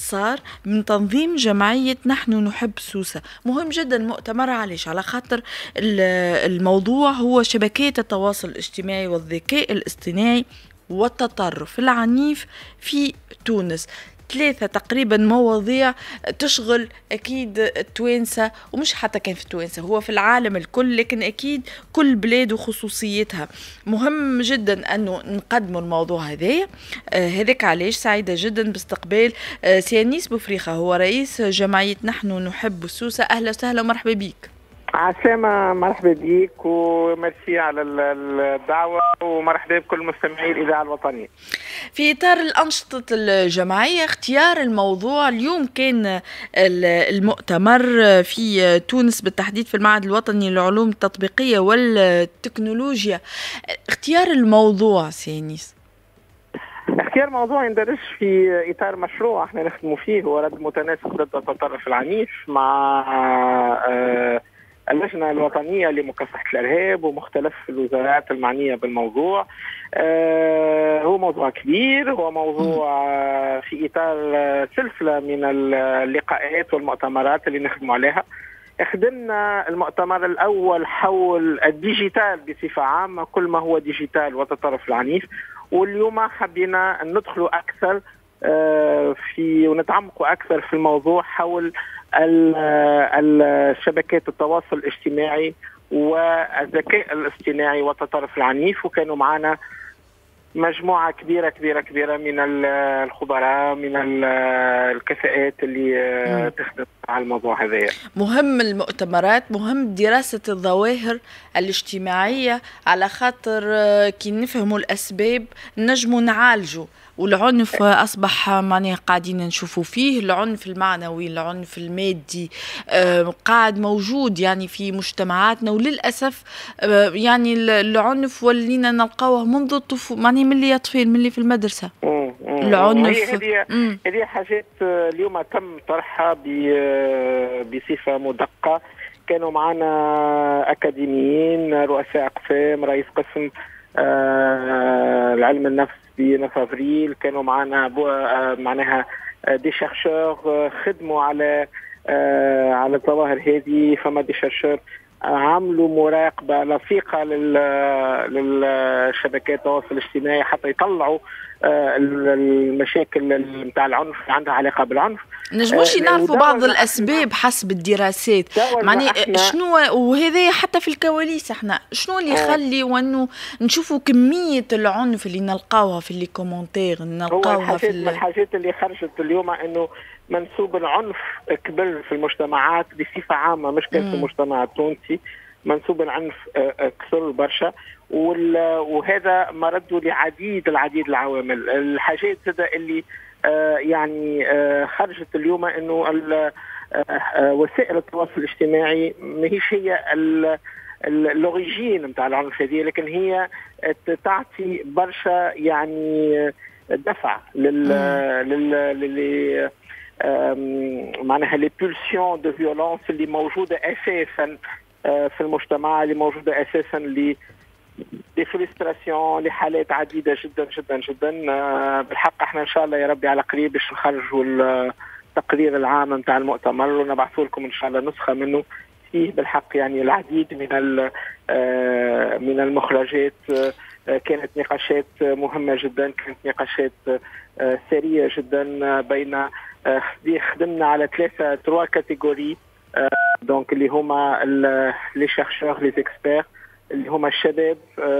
صار من تنظيم جمعية نحن نحب سوسة. مهم جدا مؤتمر، علاش؟ على خاطر الموضوع هو شبكات التواصل الاجتماعي والذكاء الاصطناعي والتطرف العنيف في تونس. 3 تقريبا مواضيع تشغل أكيد التوانسة، ومش حتى كان في التوانسة، هو في العالم الكل، لكن أكيد كل بلاد وخصوصيتها. مهم جدا أنه نقدموا الموضوع هذايا. هذاك علاش سعيدة جدا باستقبال سي أنيس بوفريخة، هو رئيس جمعية نحن نحب سوسة. أهلا وسهلا ومرحبا بيك. عسلامة، مرحبا بيك وميرسي على الدعوة، ومرحبا بكل مستمعي الإذاعة الوطنية. في إطار الأنشطة الجمعية، اختيار الموضوع اليوم كان المؤتمر في تونس بالتحديد في المعهد الوطني للعلوم التطبيقية والتكنولوجيا. اختيار الموضوع سينيس، اختيار موضوع يندرج في إطار مشروع احنا نخدموا فيه، هو رد متناسق ضد التطرف العنيف مع اللجنة الوطنية لمكافحة الإرهاب ومختلف الوزارات المعنية بالموضوع. هو موضوع كبير، هو موضوع في إطار سلسلة من اللقاءات والمؤتمرات اللي نخدموا عليها. خدمنا المؤتمر الأول حول الديجيتال بصفة عامة، كل ما هو ديجيتال والتطرف العنيف، واليوم حبينا ندخلوا أكثر في ونتعمقوا أكثر في الموضوع حول الشبكات التواصل الاجتماعي والذكاء الاصطناعي والتطرف العنيف. وكانوا معنا مجموعة كبيرة من الخبراء، من الكفاءات اللي تخدم على الموضوع هذا. مهم المؤتمرات، مهم دراسة الظواهر الاجتماعية، على خاطر كي نفهموا الأسباب نجموا نعالجوا. والعنف أصبح معناه قاعدين نشوفوا فيه، العنف المعنوي، العنف المادي قاعد موجود يعني في مجتمعاتنا، وللأسف يعني العنف ولينا نلقاوه منذ الطفولة، معناه من اللي أطفال، من اللي في المدرسة. العنف هذه حاجات اليوم تم طرحها بصفة مدقة. كانوا معنا أكاديميين، رؤساء أقسام، رئيس قسم العلم النفس بنف افريل، كانوا معنا معناها دي شيرشور خدموا على الظواهر هذه. فما دي شيرشور عملوا مراقبة لصيقة للشبكات التواصل الاجتماعي حتى يطلعوا المشاكل نتاع العنف اللي عندها علاقة بالعنف. نجموش نعرفوا بعض الأسباب حسب الدراسات، معني شنو، وهذا حتى في الكواليس احنا شنو اللي يخلي وانه نشوفوا كمية العنف اللي نلقاوها في اللي كومنتير، نلقاوها في الحاجات اللي خرجت اليوم انه منسوب العنف كبر في المجتمعات بصفة عامة، مش كان في المجتمع التونسي. منسوب العنف كثر برشا، وهذا مرده لعديد العوامل. الحاجات اللي يعني خرجت اليوم انه وسائل التواصل الاجتماعي ماهيش هي اللوريجين نتاع العنف هذه، لكن هي تعطي برشا يعني دفع لل معناها لي بولسيون دو فيولونس اللي موجوده اساسا في المجتمع، اللي موجوده اساسا دي فريستراسيون لحالات عديده جدا جدا جدا. بالحق احنا ان شاء الله يا ربي على قريب باش نخرجوا التقرير العام نتاع المؤتمر ونبعثوا لكم ان شاء الله نسخه منه، فيه بالحق يعني العديد من المخرجات. كانت نقاشات مهمه جدا، كانت نقاشات سريه جدا. بين خدمنا على 3 كاتيجوري، دونك اللي هما لي شيرشور، لي اكسبير، اللي هما الشباب،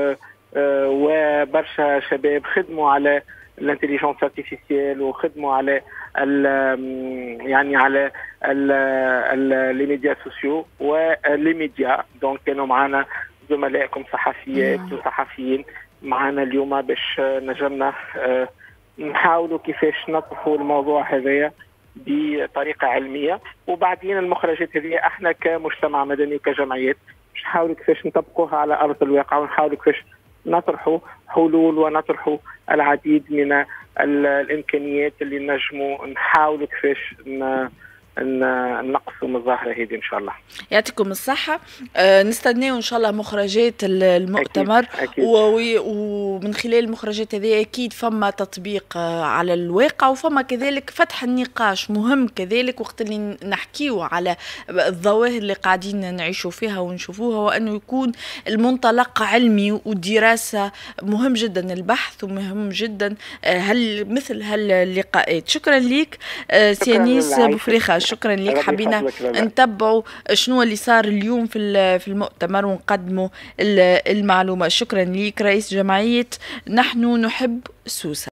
وبرشا شباب خدموا على الانتليجنس ارتيفيسيال، وخدموا على يعني على لي ميديا سوسيو ولي ميديا. دونك كانوا معنا زملائكم صحفيات وصحفيين معنا اليوم باش نجمنا نحاولوا كيفاش نطرحوا الموضوع هذايا بطريقه علميه. وبعدين المخرجات هذه احنا كمجتمع مدني وكجمعيات نحاولوا كيفاش نطبقوها على ارض الواقع، ونحاولوا كيفاش نطرحوا حلول ونطرحوا العديد من الامكانيات اللي نجموا نحاولوا كيفاش نقصوا من الظاهرة هذه إن شاء الله. يعطيكم الصحة. نستناو إن شاء الله مخرجات المؤتمر. أكيد. ومن خلال المخرجات هذه أكيد فما تطبيق على الواقع، وفما كذلك فتح النقاش مهم كذلك وقت اللي نحكيو على الظواهر اللي قاعدين نعيشوا فيها ونشوفوها، وأنه يكون المنطلق علمي ودراسة. مهم جدا البحث ومهم جدا مثل هاللقاءات. شكرا لك سيانيس بوفريخة، شكرا لك. حبينا نتبعوا شنو اللي صار اليوم في المؤتمر ونقدموا المعلومة. شكرا لك رئيس جمعية نحن نحب سوسة.